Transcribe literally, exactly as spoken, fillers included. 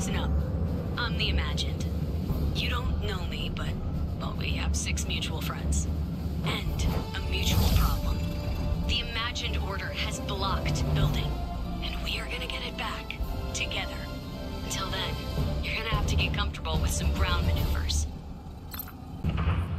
Listen up. I'm the Imagined. You don't know me, but, well, we have six mutual friends. And a mutual problem. The Imagined Order has blocked building, and we are gonna get it back, together. Until then, you're gonna have to get comfortable with some ground maneuvers.